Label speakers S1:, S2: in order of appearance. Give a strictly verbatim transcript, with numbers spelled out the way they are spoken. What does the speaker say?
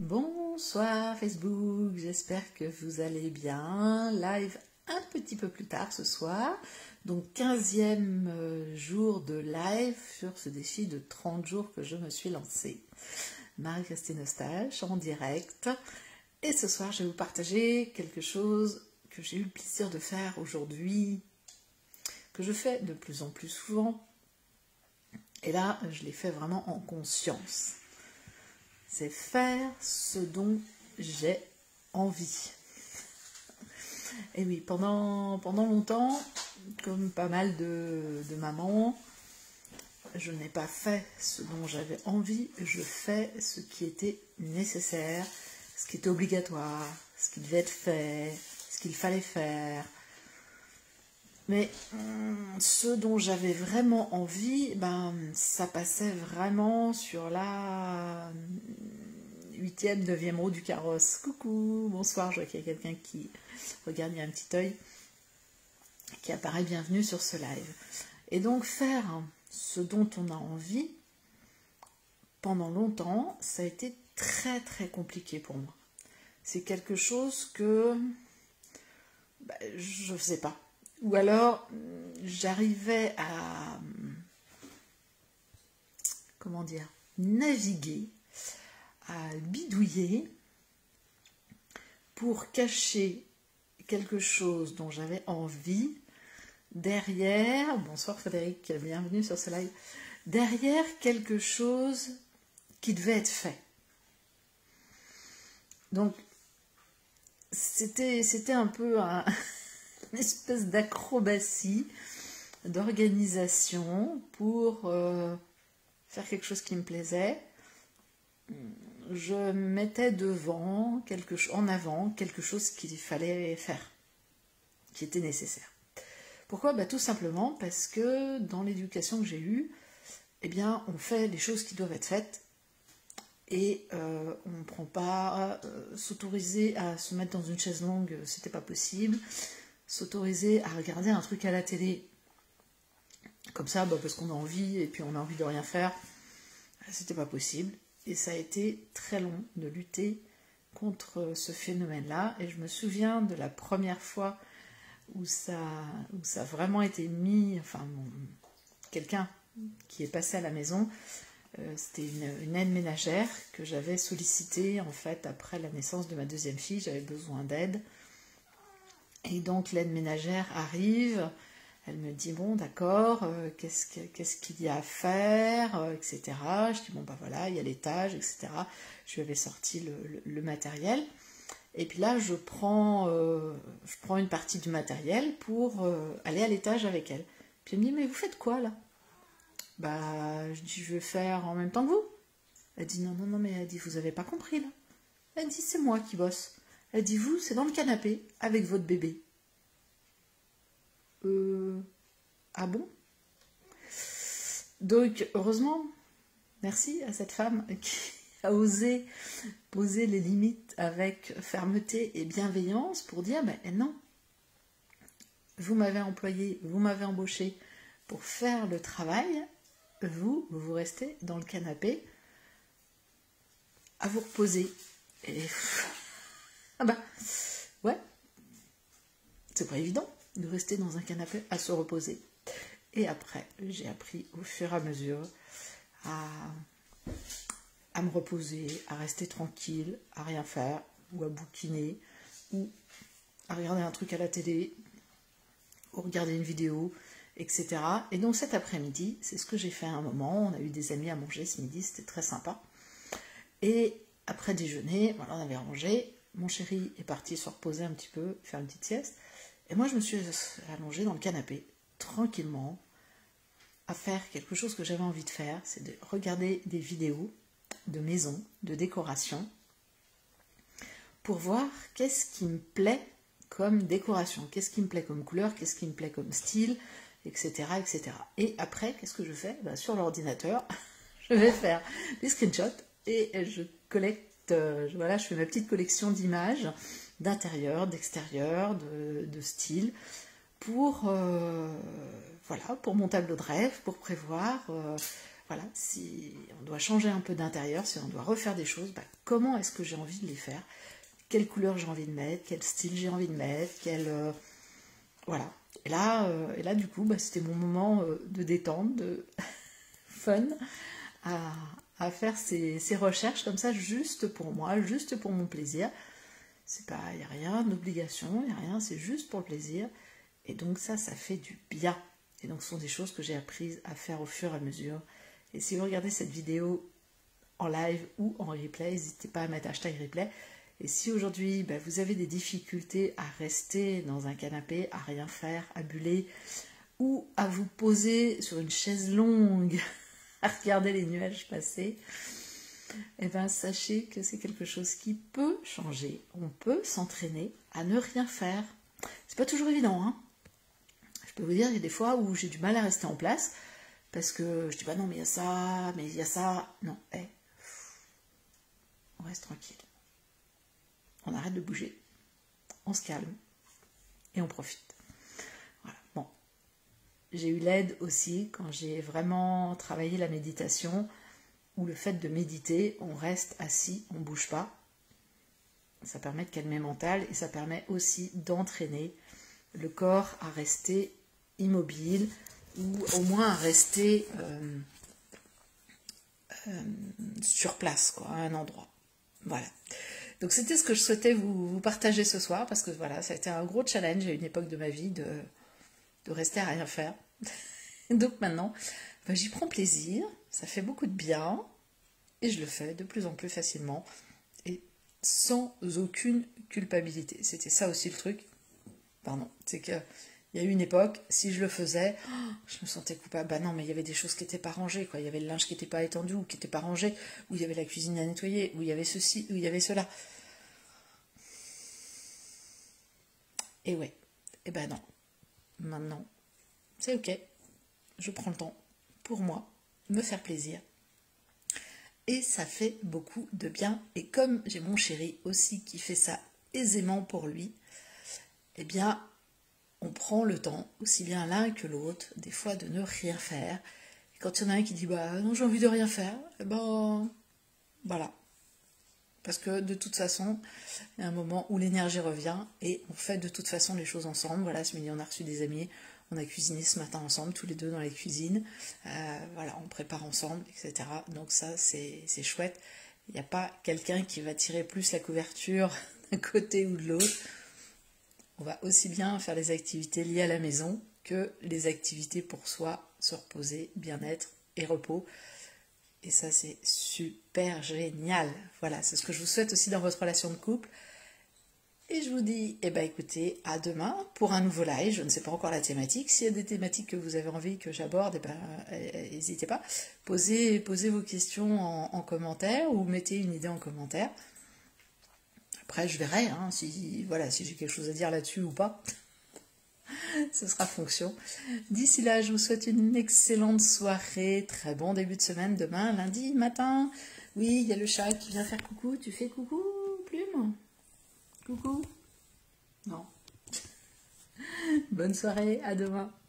S1: Bonsoir Facebook, j'espère que vous allez bien. Live un petit peu plus tard ce soir, donc quinzième jour de live sur ce défi de trente jours que je me suis lancée. Marie-Christine Eustache en direct. Et ce soir, je vais vous partager quelque chose que j'ai eu le plaisir de faire aujourd'hui, que je fais de plus en plus souvent. Et là, je l'ai fait vraiment en conscience. C'est faire ce dont j'ai envie. Et oui, pendant, pendant longtemps, comme pas mal de, de mamans, je n'ai pas fait ce dont j'avais envie, je fais ce qui était nécessaire, ce qui était obligatoire, ce qui devait être fait, ce qu'il fallait faire. Mais hum, ce dont j'avais vraiment envie, ben, ça passait vraiment sur la huitième, neuvième roue du carrosse. Coucou, bonsoir, je vois qu'il y a quelqu'un qui regarde, il y a un petit œil qui apparaît, bienvenue sur ce live. Et donc faire ce dont on a envie, pendant longtemps, ça a été très très compliqué pour moi. C'est quelque chose que ben, je ne faisais pas. Ou alors, j'arrivais à, comment dire, naviguer, à bidouiller pour cacher quelque chose dont j'avais envie derrière, bonsoir Frédéric, bienvenue sur ce live, derrière quelque chose qui devait être fait. Donc, c'était, c'était un peu un... une espèce d'acrobatie, d'organisation pour euh, faire quelque chose qui me plaisait. Je mettais devant, quelque chose, en avant, quelque chose qu'il fallait faire, qui était nécessaire. Pourquoi? Bah, tout simplement parce que dans l'éducation que j'ai eue, eh bien, on fait les choses qui doivent être faites et euh, on ne prend pas euh, s'autoriser à se mettre dans une chaise longue, c'était pas possible. S'autoriser à regarder un truc à la télé comme ça, bah parce qu'on a envie et puis on a envie de rien faire, c'était pas possible. Et ça a été très long de lutter contre ce phénomène-là. Et je me souviens de la première fois où ça, où ça a vraiment été mis, enfin, bon, quelqu'un qui est passé à la maison, euh, c'était une, une aide ménagère que j'avais sollicitée en fait après la naissance de ma deuxième fille, j'avais besoin d'aide. Et donc l'aide ménagère arrive, elle me dit bon d'accord, euh, qu'est-ce que, qu'est-ce qu'il y a à faire, euh, et cetera. Je dis bon bah voilà, il y a l'étage, et cetera. Je lui avais sorti le, le, le matériel. Et puis là je prends, euh, je prends une partie du matériel pour euh, aller à l'étage avec elle. Puis elle me dit mais vous faites quoi là? Bah je dis je vais faire en même temps que vous. Elle dit non non non mais elle dit vous avez pas compris là. Elle dit c'est moi qui bosse. Elle dit, vous, c'est dans le canapé, avec votre bébé. Euh... Ah bon? Donc, heureusement, merci à cette femme qui a osé poser les limites avec fermeté et bienveillance pour dire, ben non, vous m'avez employé, vous m'avez embauché pour faire le travail, vous, vous restez dans le canapé à vous reposer. Et... Ah bah, ouais, c'est pas évident de rester dans un canapé à se reposer. Et après, j'ai appris au fur et à mesure à, à me reposer, à rester tranquille, à rien faire, ou à bouquiner, ou à regarder un truc à la télé, ou regarder une vidéo, et cetera. Et donc cet après-midi, c'est ce que j'ai fait à un moment, on a eu des amis à manger ce midi, c'était très sympa. Et après déjeuner, voilà, on avait rangé. Mon chéri est parti se reposer un petit peu, faire une petite sieste. Et moi, je me suis allongée dans le canapé, tranquillement, à faire quelque chose que j'avais envie de faire. C'est de regarder des vidéos de maison, de décoration, pour voir qu'est-ce qui me plaît comme décoration, qu'est-ce qui me plaît comme couleur, qu'est-ce qui me plaît comme style, et cetera et cetera. Et après, qu'est-ce que je fais? Ben, sur l'ordinateur, je vais faire des screenshots et je collecte. Euh, voilà, je fais ma petite collection d'images d'intérieur, d'extérieur, de, de style pour, euh, voilà, pour mon tableau de rêve, pour prévoir. Euh, voilà, si on doit changer un peu d'intérieur, si on doit refaire des choses, bah, comment est-ce que j'ai envie de les faire? Quelle couleur j'ai envie de mettre? Quel style j'ai envie de mettre? Quel, euh, voilà. Et là, euh, et là, du coup, bah, c'était mon moment euh, de détente, de fun, à, à faire ces, ces recherches comme ça, juste pour moi, juste pour mon plaisir. C'est pas, il n'y a rien d'obligation, il n'y a rien, c'est juste pour le plaisir. Et donc ça, ça fait du bien. Et donc ce sont des choses que j'ai apprises à faire au fur et à mesure. Et si vous regardez cette vidéo en live ou en replay, n'hésitez pas à mettre hashtag replay. Et si aujourd'hui, ben, vous avez des difficultés à rester dans un canapé, à rien faire, à buller, ou à vous poser sur une chaise longue, à regarder les nuages passer, eh bien, sachez que c'est quelque chose qui peut changer. On peut s'entraîner à ne rien faire. C'est pas toujours évident, hein. Je peux vous dire, il y a des fois où j'ai du mal à rester en place, parce que je dis, bah non, mais il y a ça, mais il y a ça. Non, hey, on reste tranquille. On arrête de bouger, on se calme, et on profite. Voilà, bon. J'ai eu l'aide aussi, quand j'ai vraiment travaillé la méditation, où le fait de méditer, on reste assis, on ne bouge pas. Ça permet de calmer le mental, et ça permet aussi d'entraîner le corps à rester immobile, ou au moins à rester euh, euh, sur place, quoi, à un endroit. Voilà. Donc c'était ce que je souhaitais vous, vous partager ce soir, parce que voilà, ça a été un gros challenge à une époque de ma vie de, de rester à rien faire. Donc maintenant, ben, j'y prends plaisir, ça fait beaucoup de bien, et je le fais de plus en plus facilement, et sans aucune culpabilité. C'était ça aussi le truc. Pardon, c'est que il y a eu une époque, si je le faisais, oh, je me sentais coupable. Bah non, mais il y avait des choses qui n'étaient pas rangées, quoi. Il y avait le linge qui n'était pas étendu ou qui n'était pas rangé, ou il y avait la cuisine à nettoyer, ou il y avait ceci, ou il y avait cela. Et ouais, et ben non. Maintenant, c'est ok. Je prends le temps pour moi, me faire plaisir. Et ça fait beaucoup de bien. Et comme j'ai mon chéri aussi qui fait ça aisément pour lui, eh bien, on prend le temps, aussi bien l'un que l'autre, des fois de ne rien faire. Et quand il y en a un qui dit, bah non, j'ai envie de rien faire, eh ben, voilà. Parce que de toute façon, il y a un moment où l'énergie revient et on fait de toute façon les choses ensemble. Voilà, ce midi, on a reçu des amis, on a cuisiné ce matin ensemble, tous les deux dans la cuisine. Euh, voilà, on prépare ensemble, et cetera. Donc ça, c'est c'est chouette. Il n'y a pas quelqu'un qui va tirer plus la couverture d'un côté ou de l'autre. On va aussi bien faire les activités liées à la maison que les activités pour soi, se reposer, bien-être et repos. Et ça, c'est super génial. Voilà, c'est ce que je vous souhaite aussi dans votre relation de couple. Et je vous dis, eh ben écoutez, à demain pour un nouveau live. Je ne sais pas encore la thématique. S'il y a des thématiques que vous avez envie que j'aborde, eh ben, n'hésitez pas. Posez, posez vos questions en, en commentaire ou mettez une idée en commentaire. Après, je verrai hein, si, voilà, si j'ai quelque chose à dire là-dessus ou pas. Ce sera fonction. D'ici là, je vous souhaite une excellente soirée. Très bon début de semaine demain, lundi matin. Oui, il y a le chat qui vient faire coucou. Tu fais coucou, Plume? Coucou? Non. Bonne soirée, à demain.